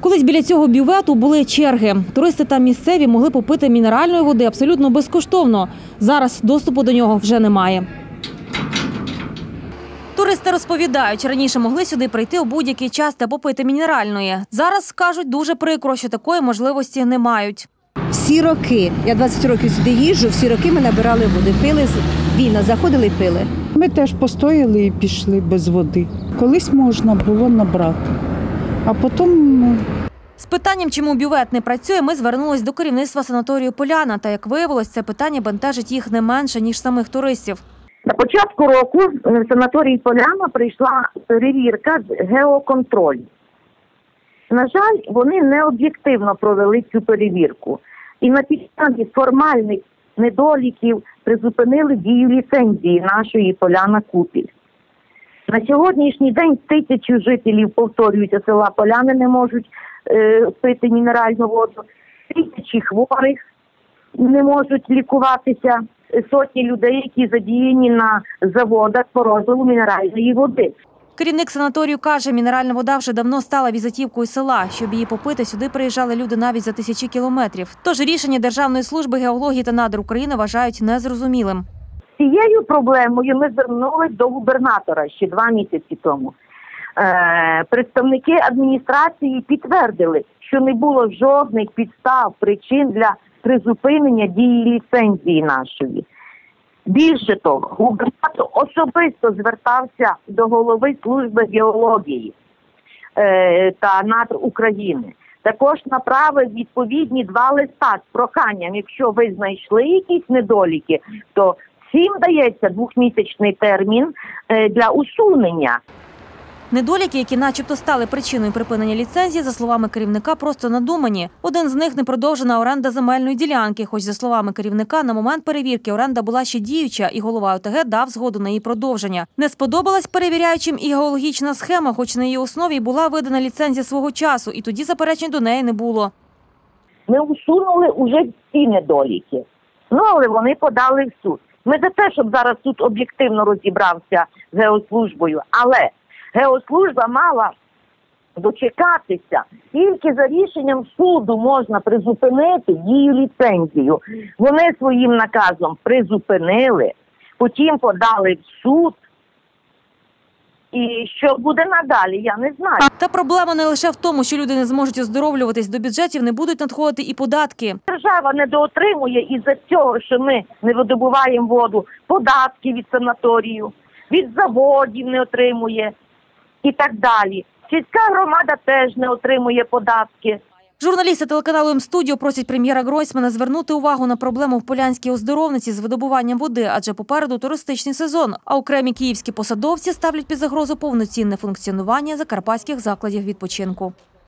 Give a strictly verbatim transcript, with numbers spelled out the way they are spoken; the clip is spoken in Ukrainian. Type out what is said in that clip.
Колись біля цього бювету були черги. Туристи та місцеві могли попити мінеральної води абсолютно безкоштовно. Зараз доступу до нього вже немає. Туристи розповідають, раніше могли сюди прийти у будь-який час та попити мінеральної. Зараз, кажуть, дуже прикро, що такої можливості не мають. Всі роки, я двадцять років сюди їжджу, всі роки ми набирали води, пили, війна, заходили і пили. Ми теж постояли і пішли без води. Колись можна було набрати, а потім… З питанням, чому бювет не працює, ми звернулись до керівництва санаторію «Поляна». Та, як виявилось, це питання бентежить їх не менше, ніж самих туристів. На початку року в санаторій «Поляна» прийшла перевірка з геоконтролю. На жаль, вони не об'єктивно провели цю перевірку. І на підставі формальних недоліків призупинили дію ліцензії нашої «Поляна Купіль». На сьогоднішній день тисячі жителів, повторюються, села Поляни не можуть е, пити мінеральну воду, тисячі хворих не можуть лікуватися, сотні людей, які задіяні на заводах по розливу мінеральної води. Керівник санаторію каже, мінеральна вода вже давно стала візитівкою села. Щоб її попити, сюди приїжджали люди навіть за тисячі кілометрів. Тож рішення Державної служби геології та надр України вважають незрозумілим. Цією проблемою ми звернулися до губернатора ще два місяці тому. Е, представники адміністрації підтвердили, що не було жодних підстав, причин для призупинення дії ліцензії нашої. Більше того, губернатор особисто звертався до голови служби геології е, та надр України. Також направив відповідні два листа з проханням, якщо ви знайшли якісь недоліки, то всім дається двохмісячний термін е, для усунення. Недоліки, які начебто стали причиною припинення ліцензії, за словами керівника, просто надумані. Один з них – непродовжена оренда земельної ділянки. Хоч, за словами керівника, на момент перевірки оренда була ще діюча, і голова ОТГ дав згоду на її продовження. Не сподобалась перевіряючим і геологічна схема, хоч на її основі й була видана ліцензія свого часу, і тоді заперечень до неї не було. Ми усунули вже всі недоліки, ну, але вони подали в суд. Ми за те, щоб зараз суд об'єктивно розібрався з геослужбою, але геослужба мала дочекатися. Тільки за рішенням суду можна призупинити дію ліцензію. Вони своїм наказом призупинили, потім подали в суд. І що буде надалі, я не знаю. Та проблема не лише в тому, що люди не зможуть оздоровлюватись, до бюджетів не будуть надходити і податки. Держава недоотримує із-за цього, що ми не видобуваємо воду, податки від санаторію, від заводів не отримує і так далі. Сільська громада теж не отримує податки. Журналісти телеканалу М-студіо просять прем'єра Гройсмана звернути увагу на проблему в Полянській оздоровниці з видобуванням води, адже попереду туристичний сезон, а окремі київські посадовці ставлять під загрозу повноцінне функціонування закарпатських закладів відпочинку.